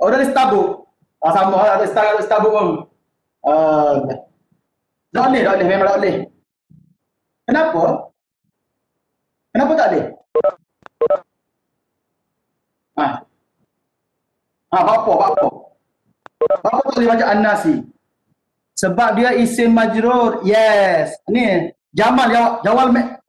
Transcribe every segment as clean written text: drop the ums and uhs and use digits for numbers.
dah list tabuk. Sama ada list tabuk pun. Tak boleh, memang tak boleh. Kenapa? Kenapa tak boleh? Apa? Apa tak boleh baca An-Nasi? Sebab dia isim majrur. Yes. Ni Jamal jawab.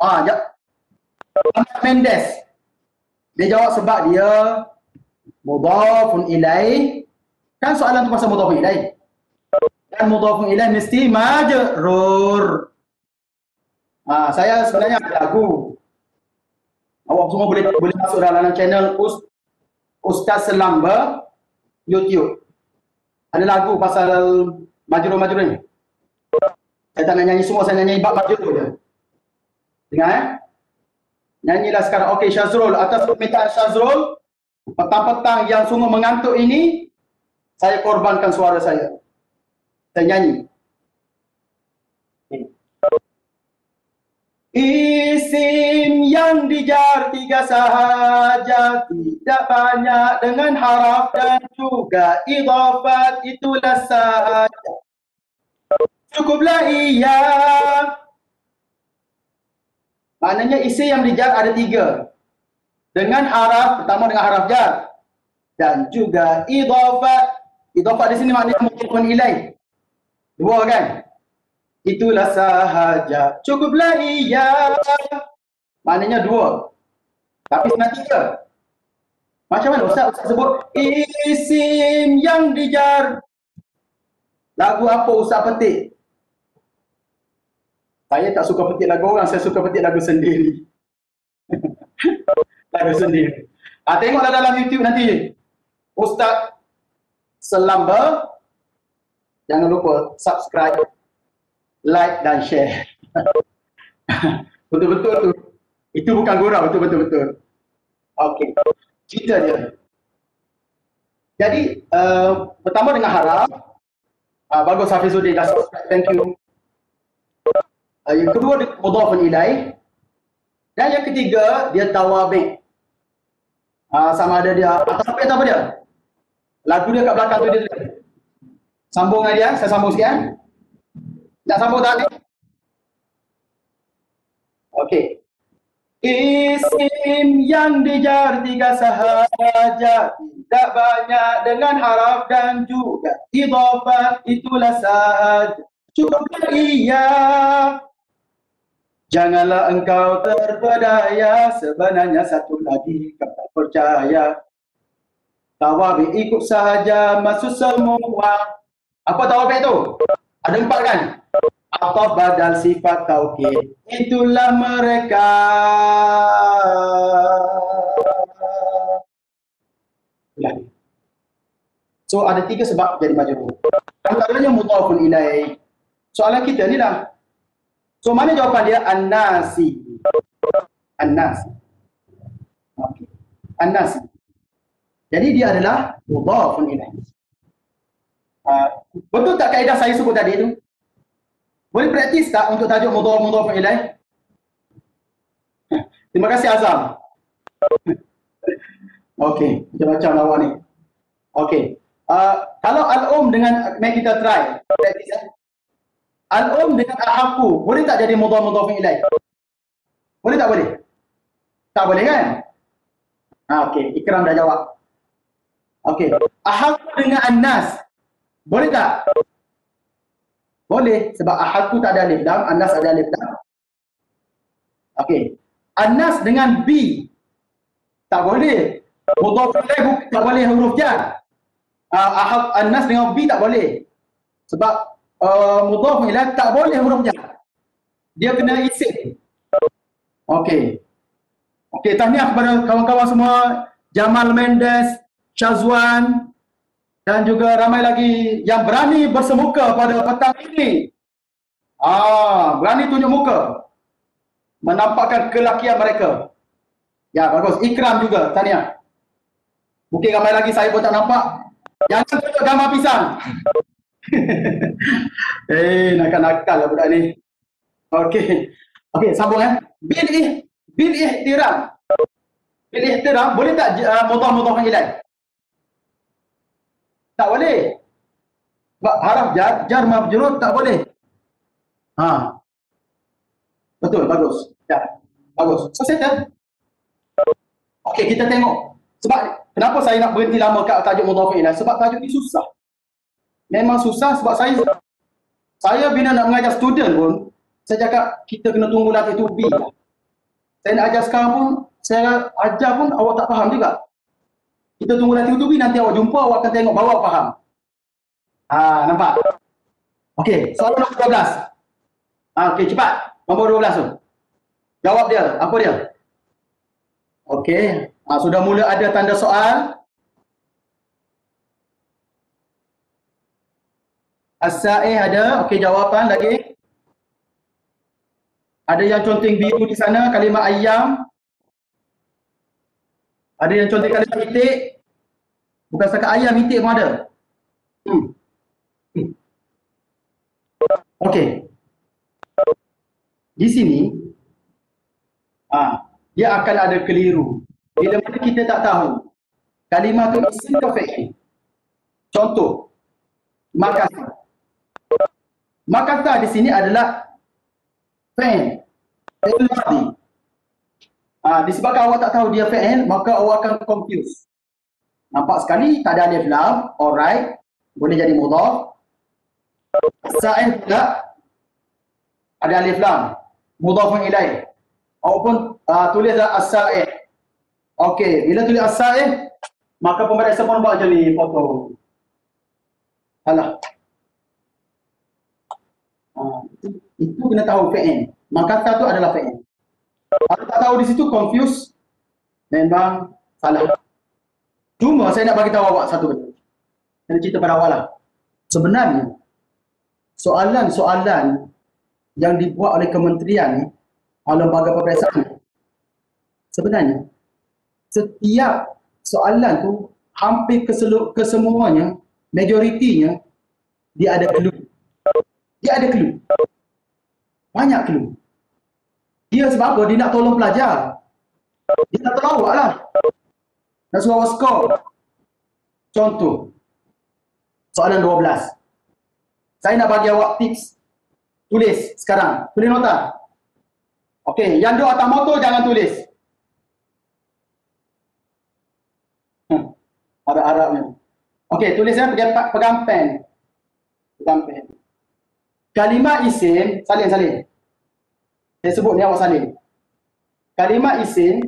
Mendes. Dia jawab sebab dia mudhafun ilaih. Kan soalan tu pasal mudhafun ilaih. Dan mudhafun ilaih mesti majrur. Saya sebenarnya ada lagu. Awak semua boleh masuk dalam channel Ustaz Selamba YouTube. Ada lagu pasal majrur ni. Saya tak nak nyanyi semua, saya nak nyanyi bab majrur je. Dengar Nyanyilah sekarang. Okey, Syazrul, atas permintaan Syazrul, petang-petang yang sungguh mengantuk ini, saya korbankan suara saya. Saya nyanyi. Isim yang dijar 3 sahaja, tidak banyak dengan haraf dan juga idhafat, itulah sahaja. Cukuplah ia. Maknanya isim yang dijar ada 3. Dengan haraf, pertama dengan haraf jar. Dan juga idhafat. Idhafat di sini maknanya mudhafun ilaih. 2 kan? Itulah sahaja. Cukuplah ia. Maknanya 2. Tapi sebenarnya 3. Macam mana Ustaz sebut isim yang dijar? Lagu apa Ustaz petik? Saya tak suka petik lagu orang, saya suka petik lagu sendiri. Lagu sendiri. Tengoklah dalam YouTube nanti. Ustaz Selamba. Jangan lupa subscribe, like dan share. Betul-betul tu. Itu bukan gurau, itu betul-betul. Okey. Cerita dia. Jadi, pertama dengan harap. Bagus Hafizuddin dah subscribe. Thank you. Yang kedua mudhafun ilaih. Dan yang ketiga dia tawabi'. Sama ada dia tawabi' apa dia? Lagu dia kat belakang tu dia. Sambung dengan dia, saya sambung sikit Nak sambung tak ni? Okey. Isim yang dijar 3 sahaja, tidak banyak dengan haraf dan juga idhafat, itulah sahaja. Cukuplah ia. Janganlah engkau terpedaya, sebenarnya satu lagi kau tak percaya. Tawabi' ikut sahaja masuk semua. Apa tawabi' tu? Ada 4 kan? Atau badal sifat taukid. Itulah mereka. So ada 3 sebab jadi majrur. Antaranya mudhafun ilaih. Soalan kita ni dah. So mana jawapan dia? An-Nasi. An-Nasi. Okey. An-Nasi. Jadi dia adalah mudhafun ilaih. Betul tak kaedah saya sebut tadi tu? Boleh praktis tak untuk tajuk mudhafun ilaih? Terima kasih Azam. Okey, macam-macam lawan ni. Okey. Kalau al-um dengan, mari kita try. Praktis al-um dengan al-haqqu, boleh tak jadi mudhafun ilaih? Boleh tak boleh? Tak boleh kan? Okey, Ikram dah jawab. Okey. Al-haqqu dengan an-nas, boleh tak? Boleh, sebab al-haqqu tak ada alif lam, an-nas ada alif lam. Okey. An-nas dengan B, tak boleh. Mudhafun ilaih tak boleh huruf jar. An-nas dengan B tak boleh. Sebab mudhafun ilaih tak boleh huruf jar. Dia kena isim. Okey. Okey, tahniah kepada kawan-kawan semua, Jamal Mendes, Syazwan dan juga ramai lagi yang berani bersemuka pada petang ini. Berani tunjuk muka. Menampakkan kelakian mereka. Ya, bagus. Ikram juga, tahniah. Mungkin ramai lagi saya pun tak nampak. Jangan tunjuk gambar pisang. Nakal-nakal lah budak ni. Okey. Okey, sambung Bil ihtiram. Bil ihtiram, boleh tak mudhafun ilaih? Tak boleh. Sebab haraf jar majrur tak boleh. Ha. Betul, bagus. Ya. Bagus. So settle. Okey, kita tengok. Sebab kenapa saya nak berhenti lama kat tajuk mudhaf ilaih? Sebab tajuk ni susah. Memang susah sebab saya bila nak mengajar student pun, saya cakap kita kena tunggu latih tu B. Saya nak ajar sekarang pun, saya ajar pun awak tak faham juga. Kita tunggu latih tu B, nanti awak jumpa, awak akan tengok baru awak faham. Nampak? Okey, soalan nombor 12. Okey, cepat. Nombor 12 tu. Jawab dia. Apa dia? Okey. Sudah mula ada tanda soal. As-sa'ih ada. Okey, jawapan lagi. Ada yang conteng biru di sana, kalimah ayam. Ada yang conteng kalimah itik. Bukan setakat ayam, itik pun ada. Okey. Di sini, dia akan ada keliru. Bila mana kita tak tahu, kalimah tu isim ke fi'il. Contoh, makasa. Makasa di sini adalah fi'il. Fi'il madhi. Disebabkan awak tak tahu dia fi'il, maka awak akan confuse. Nampak sekali, tak ada alif lam, alright. Boleh jadi mudhaf. Sa'ih pula ada alif lam, mudhafun ilaih. Awak pun tulislah as-sa'ih. Okey, bila tulis as-sa'ih, maka pembaca pun buat je ni foto. Alah. Itu kena tahu fi'il. Makata tu adalah fi'il. Kalau tak tahu di situ confuse, memang salah. Cuma saya nak bagi tahu awak satu benda. Saya cerita pada awak lah. Sebenarnya soalan-soalan yang dibuat oleh kementerian ni, lembaga peperiksaan, sebenarnya setiap soalan tu hampir kesemuanya, majoritinya dia ada clue. Dia ada clue. Banyak clue. Dia sebab apa? Dia nak tolong pelajar. Dia nak tolong awak lah. Nak suruh awak skor. Contoh, soalan 12. Saya nak bagi awak tips. Tulis sekarang. Tulis nota. Okey, yang duduk atas motor jangan tulis. Ada Arabnya. Okey, tulisnya pegang pen. Pegang pen. Kalimah isim, salin. Saya sebut ni awak salin. Kalimah isim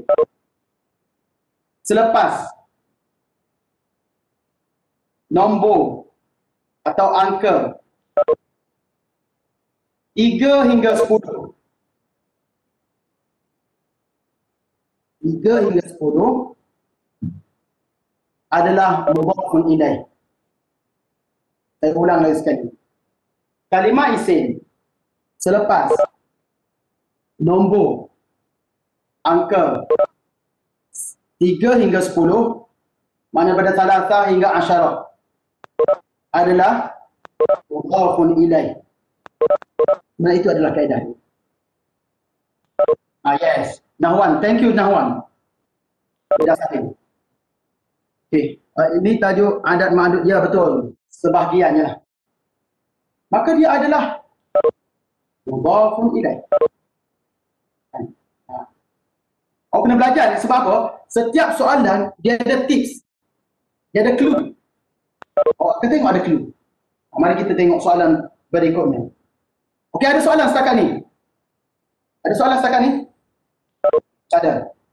selepas nombor atau angka 3 hingga 10. 3 hingga 10 adalah mudhafun ilaih. Saya ulang lagi sekali. Kalimah isim selepas nombor angka 3 hingga 10, mana pada salasah hingga asyarah, adalah mudhafun ilaih. Nah, itu adalah kaedah. Yes. Nahwan. Thank you, Nahwan. Tidak sakit. Okey. Ini tajuk adat ma'adud. Ya, betul. Sebahagiannya lah. Maka dia adalah mudhafun ilaih. Awak kena belajar. Sebab apa? Setiap soalan, dia ada tips. Dia ada clue. Awak kena tengok ada clue. Mari kita tengok soalan berikutnya. Okey, ada soalan setakat ni? Ada soalan setakat ni? Ada.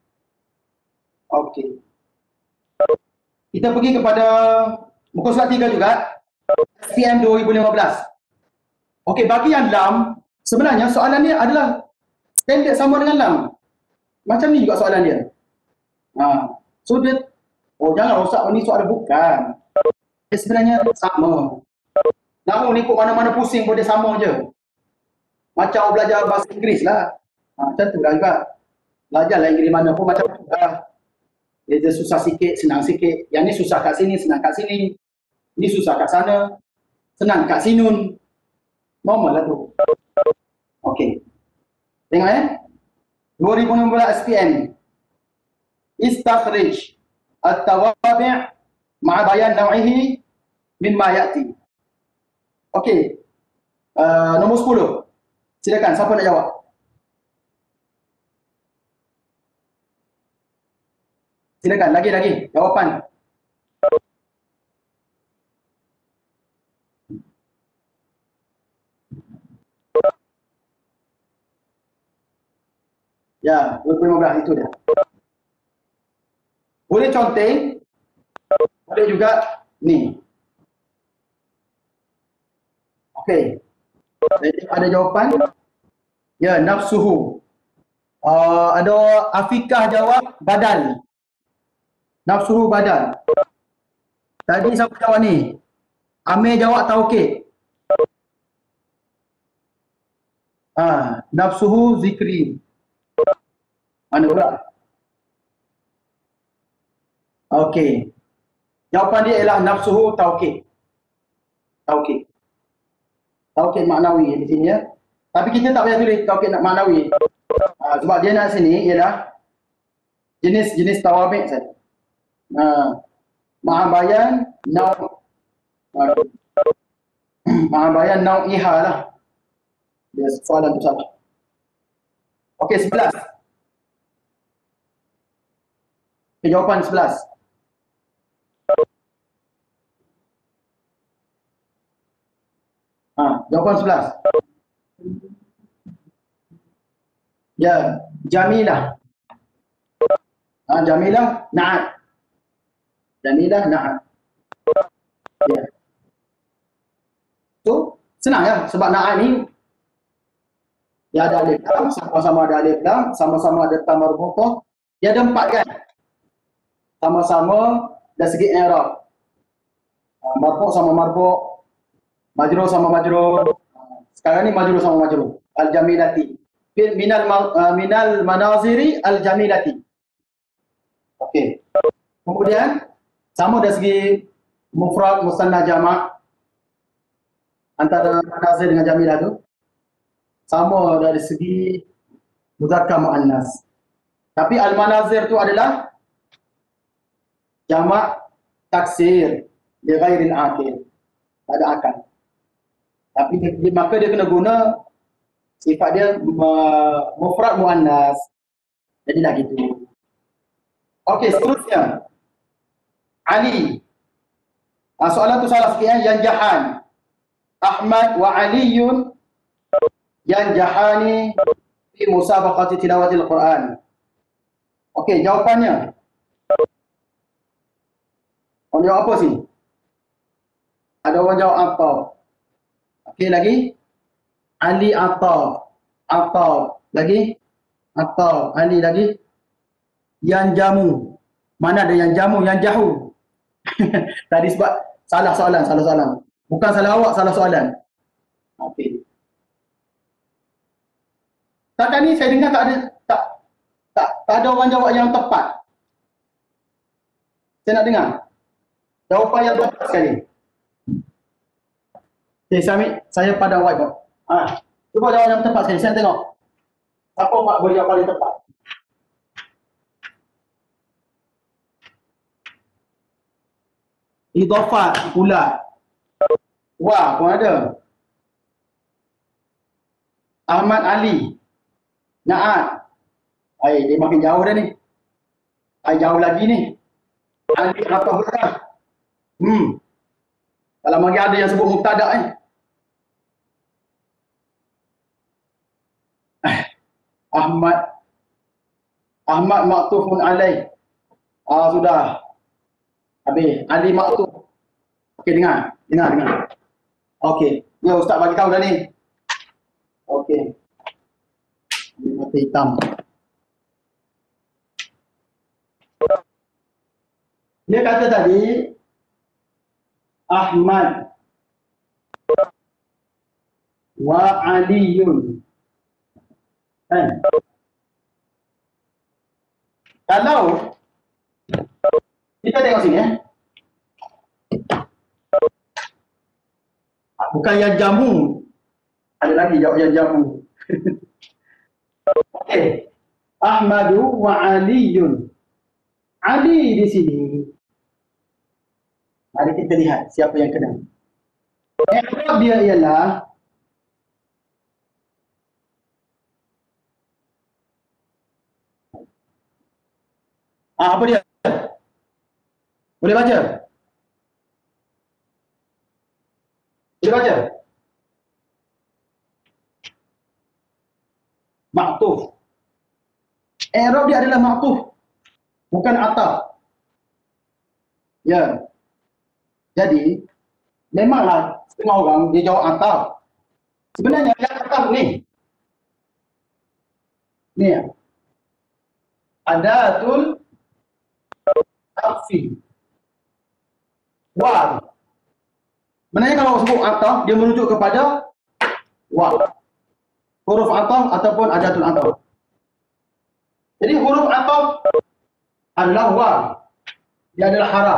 Okey. Kita pergi kepada muka surat 3 juga. SPM 2015. Okey, bagi yang lam, sebenarnya soalan ni adalah standard sama dengan lam. Macam ni juga soalan dia. So dia, jangan rosak ni soalan bukan. Dia sebenarnya sama. Namun ikut mana-mana pusing pun dia sama je. Macam belajar bahasa Inggeris lah. Macam tu lah juga. Belajarlah Inggeris mana pun macam tu lah. Dia susah sikit, senang sikit. Yang ni susah kat sini, senang kat sini. Ni susah kat sana, senang kat sinun. Normal lah tu. Okey. Tengok 2016 SPM. Istakhrij at-tawabi' ma'a bayan naw'ihi mimma ya'ti. Okey. Nombor 10. Silakan, siapa nak jawab? Silakan, lagi jawapan. Ya, 2015 itu dia. Boleh conteng, boleh juga ni. Okey. Jadi ada jawapan? Ya, nafsuhu. Ada Afikah jawab badan. Nafsuhu badan. Tadi siapa jawab ni? Amir jawab taukid. Nafsuhu zikri. Mana pula? Okey. Jawapan dia ialah nafsuhu taukid. Taukid. Taukid maknawi di sini ya. Tapi kita tak payah tulis taukid maknawi. Sebab dia nak sini ialah jenis tawabik saja. Mahabayan mahabayan nau'iha lah. Dia soalan tu saja. Okey, 11. Jawapan 11. Jawapan 11. Ya, Jamilah. Jamilah na'at. Jamilah na'at. Ya. So, senang ya, sebab na'at ni dia ada alif lam, sama-sama ada alif lam, sama-sama ada ta marbutah. Dia ada 4 kan? Sama-sama dari segi i'rab. Marfu' sama marfu', majrur sama majrur. Sekarang ni majrur sama majrur. Al-jamilati. Minal manaziri al-jamilati. Okey. Kemudian sama dari segi mufrad, musanna, jamak antara manazir dengan jamilah tu. Sama dari segi muzakkar muannas. Tapi al-manazir tu adalah jamak taksir li ghairil aqil. Tak ada akal. Tapi maka dia kena guna sifat dia mufrad muannas. Jadilah gitu. Okey, seterusnya. Ali. Soalan tu salah sikit ya. Yanjahan. Ahmad wa Aliyun yanjahani fi musabaqati tilawatil Quran. Okey, jawapannya. Orang jawab apa sih? Ada orang jawab apa? Okey, lagi. Ali atau lagi atau Ali lagi. Yang jamu. Mana ada yang jamu, yang jahu. Tadi sebab salah soalan. Bukan salah awak, salah soalan. Okey. Takkan ni saya dengar tak ada orang jawab yang tepat. Saya nak dengar jawapan yang tepat sekali. Okey, saya pada whiteboard. Cuba jawab yang tepat sekali. Saya nak tengok. Siapa Pak boleh jawab paling tepat? Idhafat pula. Wah, pun ada. Ahmad Ali. Na'at. Dia makin jauh dah ni. Jauh lagi ni. Ali apa hurrah. Kalau lagi ada yang sebut mubtada ni. Ahmad maktufun alaih. Sudah. Habis. Ali maktuf. Okey, dengar. Okey. Ya, Ustaz bagi tahu dah ni. Okey. Mata hitam. Dia kata tadi Ahmad wa Aliyun. Kalau kita tengok sini ya. Bukan yang jamu. Ada lagi jawab yang jamu. Okey. Ahmadu wa Aliyun. Ali di sini Mari kita lihat siapa yang kena. I'rab dia ialah apa dia? Boleh baca? Boleh baca? Ma'tuf. I'rab dia adalah ma'tuf, bukan ataf. Ya. Jadi memanglah setengah orang dia jawab ataf. Sebenarnya yang ataf ni ya. Adatul atfi. Wa. Sebenarnya kalau sebut ataf dia merujuk kepada wa. Huruf ataf ataupun adatul ataf. Jadi huruf ataf adalah wa. Dia adalah haraf.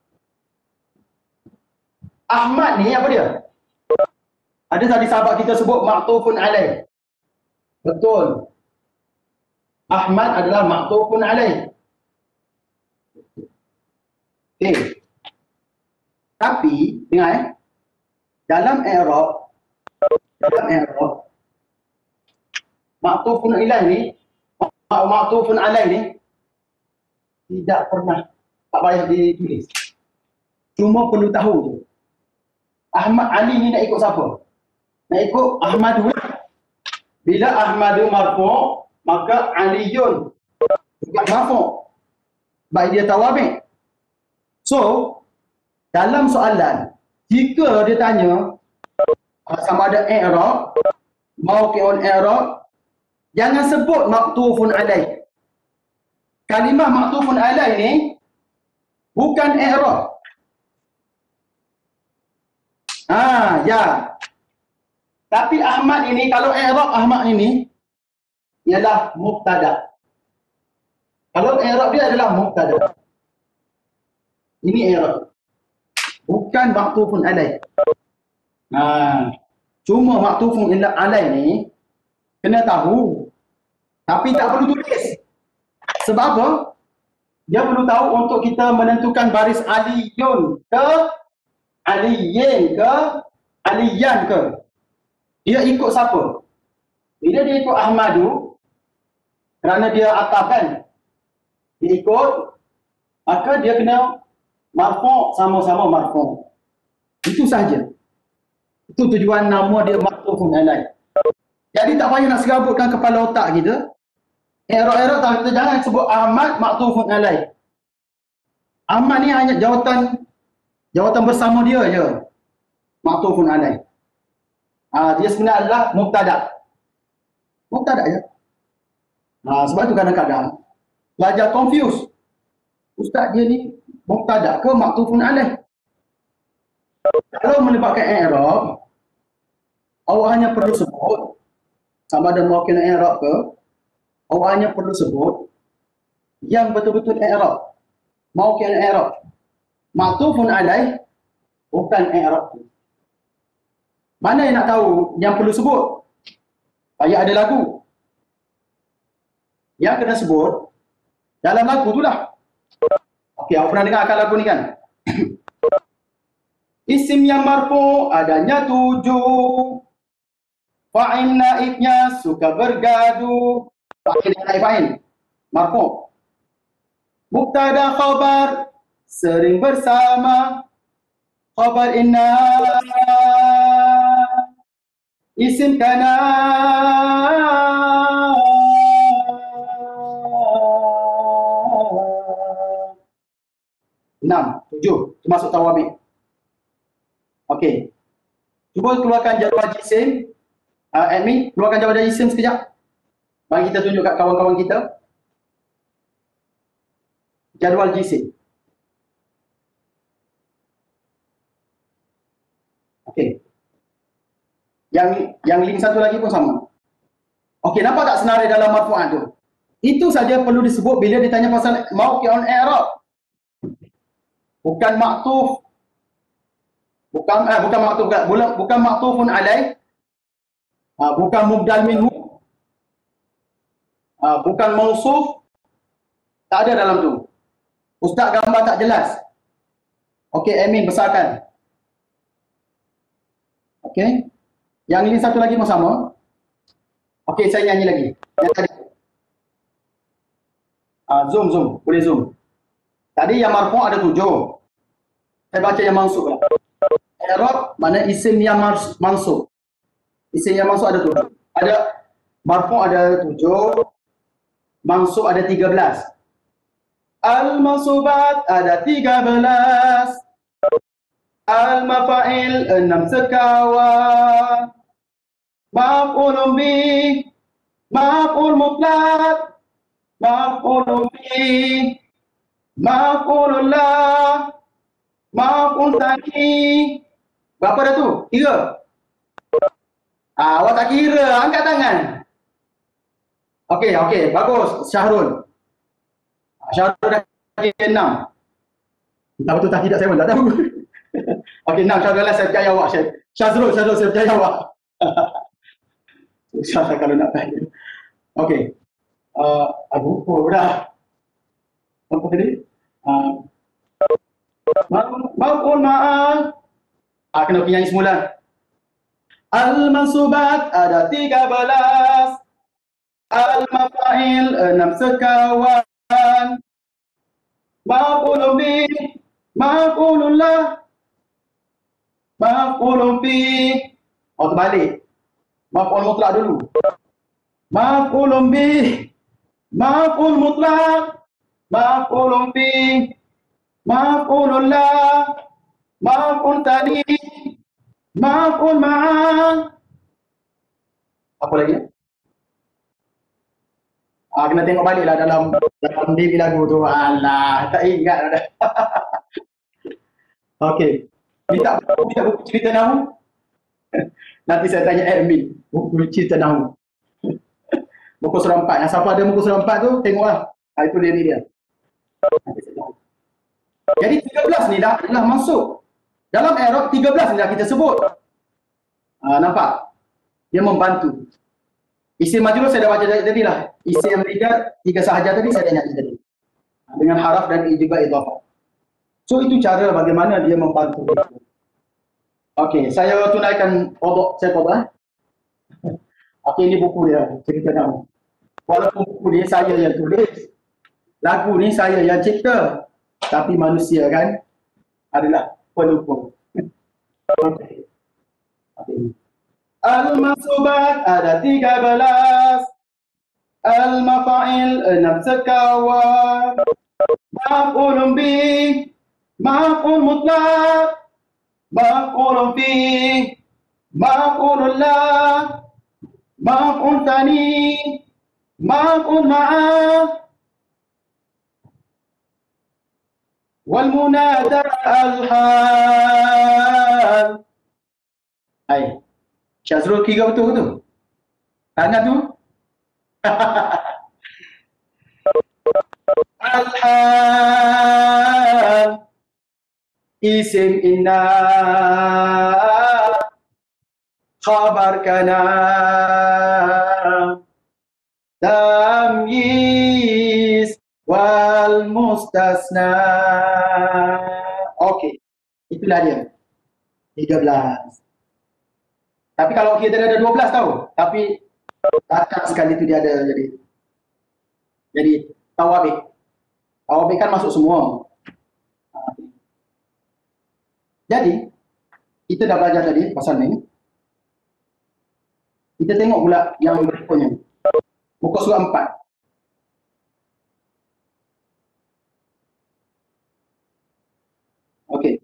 Ahmad ni apa dia? Ada tadi sahabat kita sebut ma'tufun alaih. Betul. Ahmad adalah ma'tufun alaih. Okey. Tapi dengar dalam i'rab ma'tufun alaih ni, ma'tufun alaih ni tidak pernah tak payah ditulis. Cuma perlu tahu je. Ahmad Ali ni nak ikut siapa? Nak ikut Ahmadu. Bila Ahmadu marfu', maka Aliyun juga marfu'. Sebab dia tawabik. So, dalam soalan, jika dia tanya sama ada i'rab, mauqi'un i'rab, jangan sebut ma'tufun alaih. Kalimah ma'tufun alaih ni bukan i'rab. Ya. Tapi Ahmad ini, kalau i'rab Ahmad ini ialah mubtada. Kalau i'rab dia adalah mubtada. Ini i'rab. Bukan ma'tufun alaih. Cuma ma'tufun alaih ni kena tahu. Tapi tak perlu tulis. Sebab apa? Dia perlu tahu untuk kita menentukan baris aliyun ke aliyin ke aliyan ke. Dia ikut siapa? Bila dia ikut Ahmadu, kerana dia ataf kan, dia ikut, maka dia kena marfu' sama-sama marfu'. Itu saja. Itu tujuan nama dia ma'tufun alaih. Jadi tak payah nak serabutkan kepala otak kita. I'rab tak, kita jangan sebut Ahmad ma'tufun alaih. Ahmad ni hanya jawatan bersama dia je. Ma'tufun alaih. Dia sebenarnya adalah mubtada. Mubtada je. Sebab tu kadang-kadang pelajar confuse. Ustaz dia ni mubtada ke ma'tufun alaih? Kalau melibatkan i'rab, awak hanya perlu sebut sama ada mauqi'un i'rab ke, awak hanya perlu sebut yang betul-betul i'rab. Mauqi'un i'rab. Ma'tufun alaih bukan i'rab. Mana yang nak tahu yang perlu sebut? Ayat ada lagu. Yang kena sebut dalam lagu tu lah. Okey, awak pernah dengar akan lagu ni kan? Isim yang marfu adanya 7. Fa'il naibnya suka bergaduh. Fa'il naib fa'il. Marfu. Mubtada khabar sering bersama. Khabar inna. Isim kana. 6, 7 termasuk tawabik. Okey. Cuba keluarkan jadual jisim. Admin, keluarkan jadual jisim sekejap. Mari kita tunjuk kat kawan-kawan kita. Jadual jisim. Okey. Yang link satu lagi pun sama. Okey, nampak tak senarai dalam marfu'an tu? Itu saja perlu disebut bila ditanya pasal mauqi'un i'rab. Bukan ma'tuf. Bukan ma'tuf, bukan ma'tufun alaih. Bukan mubdal minhu. Bukan mausuf. Tak ada dalam tu. Ustaz gambar tak jelas. Okey, admin besarkan. Okey. Yang ini satu lagi pun sama. Okey, saya nyanyi lagi. Yang tadi. Zoom. Boleh zoom. Tadi yang marfu' ada 7. Saya baca yang mansub lah. I'rab mana isim yang mansub. Isim yang mansub ada 7. Ada marfu' ada 7. Mansub ada 13. Al-mansubat ada 13. Al-mafa'il 6 sekawan. Maf'ulun bih, maf'ul mutlaq, maf'ulun bih, maf'ulun lah, maf'ul tsani. Berapa dah tu? 3. Awak tak kira, angkat tangan. Okey, bagus. Syahrul. Syahrul dah kira 6. Tak betul tak tidak saya pun tak tahu. Okey, 6 Syahrul lah, saya percaya awak. Syazrul, saya percaya awak. Susah kalau nak tanya. Okey. Abu dah. Apa tadi? Maf'ul ma'al. Kena pergi nyanyi semula. Al-mansubat ada 13. Al-mafa'il 6 sekawan. Maf'ulun bih, maf'ulun lah, maf'ulun bih. Terbalik. Maf'ul mutlak dulu. Maf'ulun bih, maf'ul mutlak, maf'ulun bih, maf'ulun lah, maf'ul tsani, maf'ul ma'al. Apa lagi? Kena tengok balik lah dalam diri lagu tu. Alah, tak ingat dah. Okey. Minta buku cerita Nahu. Nanti saya tanya admin. Buku cerita Nahu. Muka surah 4. Siapa ada muka surah 4 tu, tengoklah. Itu diri dia. Jadi 13 ni dah masuk. Dalam i'rab 13 ni dah kita sebut. Nampak? Dia membantu. Isim majrur saya dah baca tadi lah. Isim tiga sahaja tadi saya dah nyanyi tadi. Dengan haraf dan juga idhafah. So itu cara bagaimana dia membantu. Okey, saya tunaikan kodok saya kodok. Okey, ini buku dia, cerita Nahu. Walaupun buku ni saya yang tulis, lagu ni saya yang cipta, tapi manusia kan adalah pelupa. Okey. Al-mansubat ada 13. Al-mafa'il 6 sekawan. Maf'ulun bih, maf'ul mutlaq, maf'ulun bih, maf'ulun lah, maf'ul tsani, maf'ul ma'al. Wal munada al-hal. Hai. Syazrul kira betul tu? Tangan tu? Al-hal isim inna khabar kana tamyiz wal mustasna. Okey, itulah dia 13. Tapi kalau kita ada 12 tahu, tapi takkan sekali itu dia ada jadi tawabik. Tawabik kan masuk semua. Jadi kita dah belajar tadi pasal ni. Kita tengok pula yang berikutnya. Muka surat 4. Okey.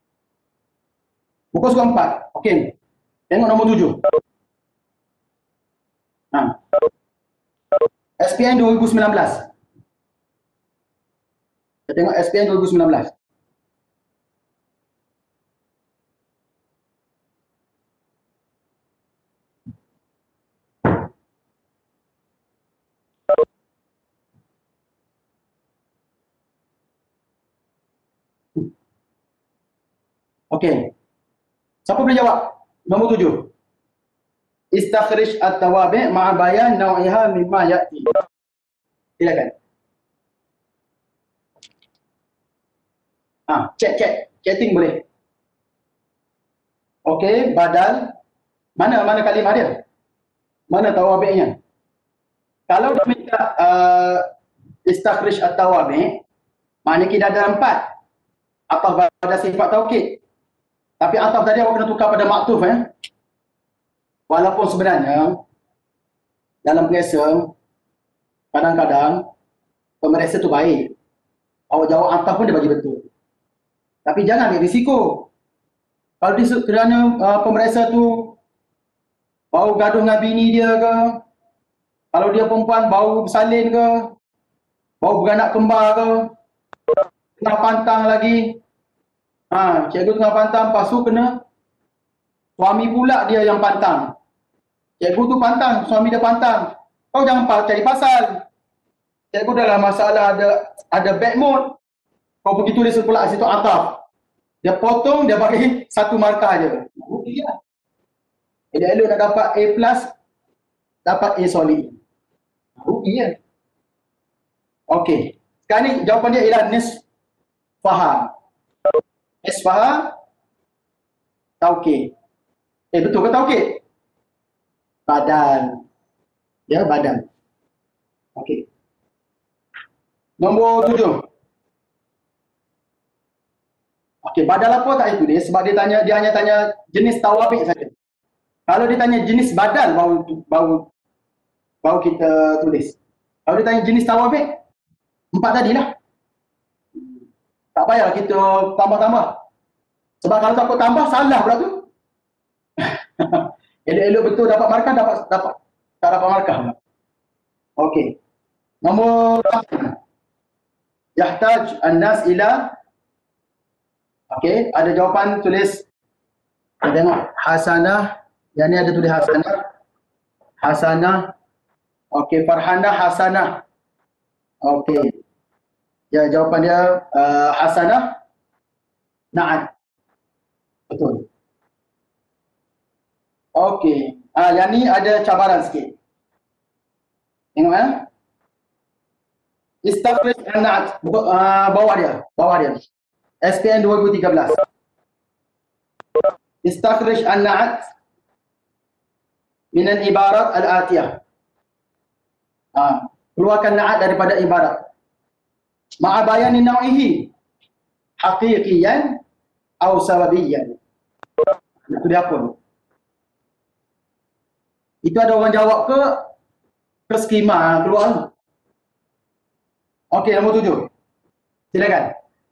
Muka surat 4. Okey. Tengok nombor 7. SPN 2019. Kita tengok SPN 2019. Okey. Siapa boleh jawab? Nombor 7. Istakhrij at-tawabi' ma'a bayan naw'iha mimma ya'ti. Silakan. Cek chatting boleh. Okey, badal. Mana kalimah dia? Mana tawabiknya? Kalau dia minta istakhrij at-tawabik, maknanya kita ada 4. Ataf pada sifat taukid. Tapi ataf tadi awak kena tukar pada maktuf Walaupun sebenarnya dalam periksa kadang-kadang pemeriksa tu baik. Awak jawab ataf pun dia bagi betul. Tapi jangan ambil risiko. Kalau kerana pemeriksa tu bau gaduh dengan bini dia ke, kalau dia perempuan bau bersalin ke, bau beranak kembar ke, tengah pantang lagi. Cikgu tengah pantang, lepas tu kena suami pula dia yang pantang. Cikgu tu pantang, suami dia pantang. Kau jangan cari pasal. Cikgu dalam masalah ada bad mood. Kau pergi tulis pula situ ataf. Dia potong, dia bagi 1 markah je. Rugi lah. Elok-elok nak dapat A+, dapat A solid. Rugi ya. Okey. Sekarang ni jawapan dia ialah nisf faham. Nisf faham, taukid. Betul ke taukid? Badan. Ya, badan. Okey. Nombor 7. Okey, badal apa tak itu dia? Sebab dia hanya tanya jenis tawabik saja. Kalau dia tanya jenis badal baru kita tulis. Kalau dia tanya jenis tawabik, 4 tadilah. Tak payah kita tambah-tambah. Sebab kalau takut tambah salah pula tu. Elok-elok betul dapat markah, tak dapat markah. Okey. Nombor 8. Yahtaj an-nas ila. Okey, ada jawapan tulis. Kita tengok hasanah. Yang ni ada tulis hasanah. Hasanah. Okey, farhanah hasanah. Okey. Ya, jawapan dia hasanah. Na'at. Betul. Okey. Yang ni ada cabaran sikit. Tengok Istakhrij an-na'at. Bawah dia. SPN 2013. Istakhrij an-na'at min al-ibarat al-atiyah. Keluarkan na'at daripada ibarat. Ma'a bayani naw'ihi haqiqiyan atau sababiyan. Itu dia apa? Itu ada orang jawab ke skema keluar. Okey, nombor 7. Silakan.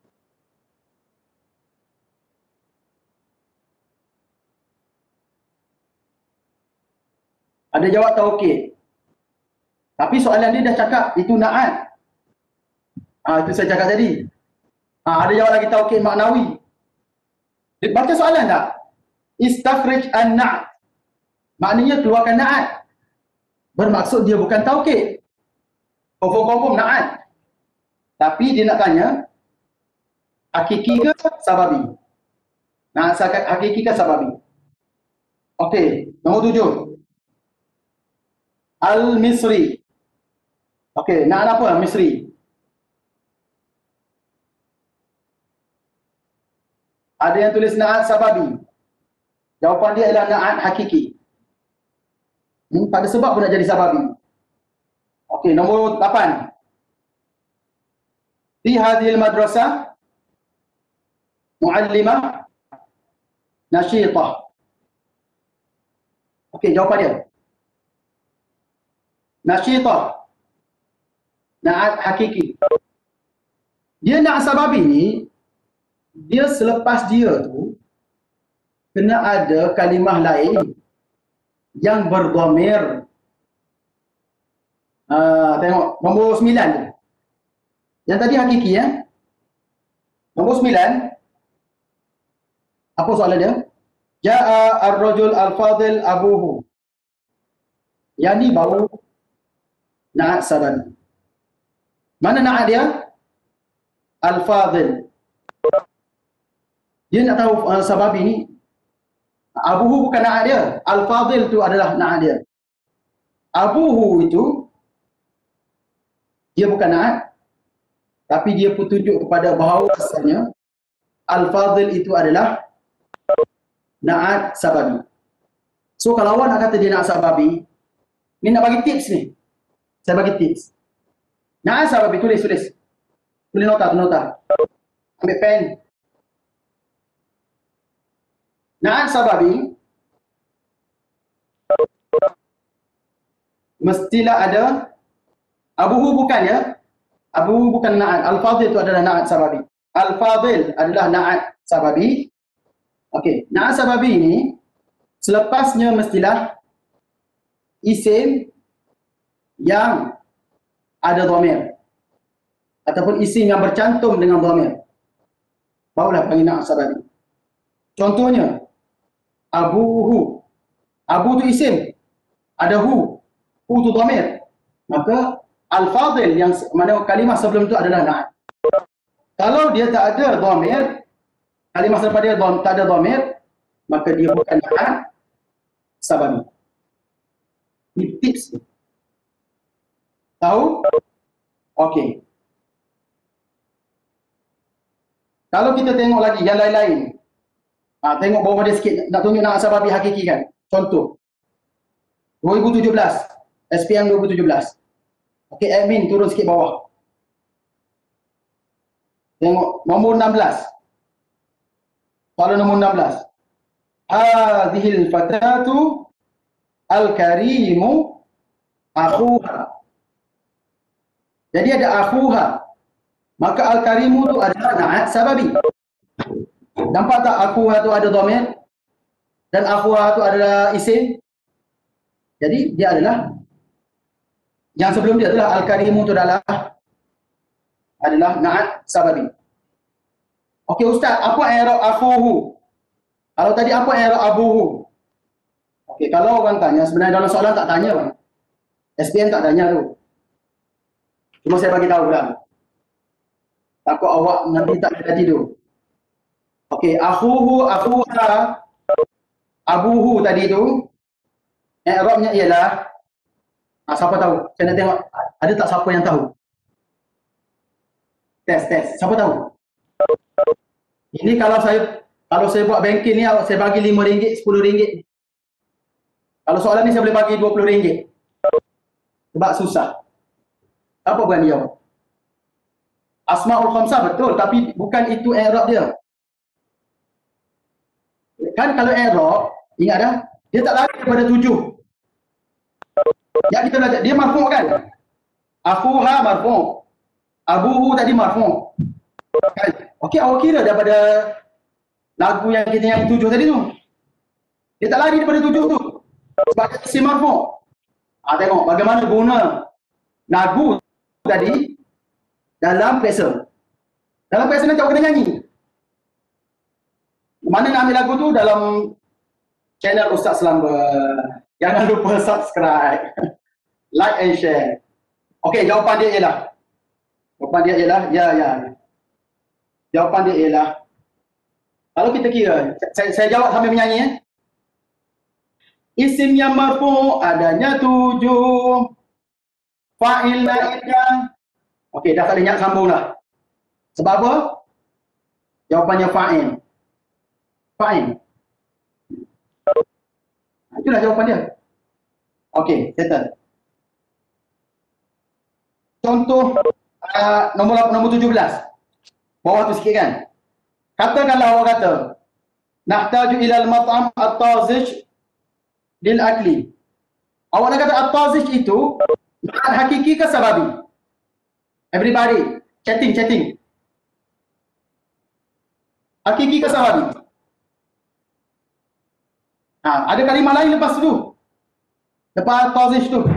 Ada jawab taukid. Tapi soalan dia dah cakap itu na'at. Itu saya cakap tadi. Ada jawab lagi taukid maknawi. Baca soalan tak? Istakhrij an-na'at. Maknanya keluarkan na'at. Bermaksud dia bukan taukid. Confirm na'at. Tapi dia nak tanya hakiki ke sababi? Na'at hakiki ke sababi? Okey, nombor 7. Al-Misri. Okey, na'at apa Misri? Ada yang tulis na'at sababi. Jawapan dia ialah na'at hakiki. Tak ada sebab pun nak jadi sababi. Okey, nombor 8. Fi hadhil madrasah muallimah nasyitah. Okey, jawapan dia. Nasyitah. Na'at hakiki. Dia na'at sababi ni, dia selepas dia tu kena ada kalimah lain yang berdhamir. Tengok nombor 9 tu. Yang tadi hakiki Nombor 9. Apa soalan dia? Ja'a ar-rajul al-fadil abuhu. Yang ni baru na'at sababi. Mana na'at dia? Al-fadil. Dia nak tahu sababi ni. Abuhu bukan na'at dia. Al-fadil tu adalah na'at dia. Abuhu itu dia bukan na'at, tapi dia petunjuk kepada bahawasanya Al-Fadil itu adalah na'at sababi. So kalau awak nak kata dia na'at sababi, ni nak bagi tips ni. Saya bagi tips. Na'at sababi, tulis. Tulis nota. Ambil pen. Na'at sababi mestilah ada abuhu, bukan ya? Abuhu bukan na'at. Al-Fadil itu adalah na'at sababi. Al-Fadil adalah na'at sababi. Okey, na'at sababi ini selepasnya mestilah isim yang ada dhamir ataupun isim yang bercantum dengan dhamir. Barulah panggil na'at sababi. Contohnya abuhu. Abu tu isim. Ada hu. Hu tu dhamir. Maka al-fadil yang mana kalimah sebelum tu adalah na'at. Kalau dia tak ada dhamir, kalimah selepas dia tak ada dhamir, maka dia bukan na'at sababi. Ini tips. Tahu? Okey. Kalau kita tengok lagi yang lain-lain. Tengok bawah dia sikit, nak tunjuk na'at sababi hakiki kan. Contoh 2017, SPM 2017. Okey, admin turun sikit bawah. Tengok nombor 16. Soalan nombor 16. Hadhil fatatu al-karimu akhuha. Jadi ada akhuha. Maka al-karimu tu adalah na'at sababi. Nampak tak akhuha tu ada dhamir dan akhuha tu adalah isim. Jadi dia adalah yang sebelum dia adalah al-karimu tu adalah na'at sababi. Okey ustaz, apa i'rab akhuhu? Kalau tadi apa i'rab abuhu? Okey, kalau orang tanya, sebenarnya dalam soalan tak tanya kan. SPM tak tanya tu. Cuma saya bagi tahu lah. Takut awak nanti tak ada tidur. Okey, akhuhu, akhuha, abuhu tadi tu i'rabnya ialah siapa tahu? Saya nak tengok ada tak siapa yang tahu? Tes. Siapa tahu? Ini kalau saya buat banking ni saya bagi RM5, RM10. Kalau soalan ni saya boleh bagi RM20. Sebab susah. Apa berani jawab? Asmaul Khamsah betul, tapi bukan itu i'rab dia. Kan kalau i'rab, ingat dah, dia tak lari daripada 7. Yang kita belajar, dia marfu' kan? Akhuha marfu'. Abuhu tadi marfu'. Kan? Okey, awak kira daripada lagu yang kita nyanyi 7 tadi tu. Dia tak lari daripada 7 tu. Sebab dia isim marfu'. Tengok bagaimana guna lagu tadi dalam pesa. Dalam pesa nanti awak kena nyanyi. Mana nak ambil lagu tu? Dalam channel Ustaz Selamba. Jangan lupa subscribe, like and share. Okey, jawapan dia ialah. Jawapan dia ialah. Kalau kita kira, saya jawab sambil menyanyi ya. Isim yang marfu adanya 7. Fa'il naibnya. Okey, dah tak ada nyak sambung lah. Sebab apa? Jawapannya fa'il. Itulah jawapan dia. Okey, settle. Contoh nombor 17. Bawah tu sikit kan. Katakanlah awak kata nahtaju ilal mat'am at-tazij lil akli. Awak nak kata at-tazij itu na'at hakiki ke sababi? Everybody chatting. Hakiki ke sababi? Ada kalimah lain lepas tu. Lepas at-tazij tu.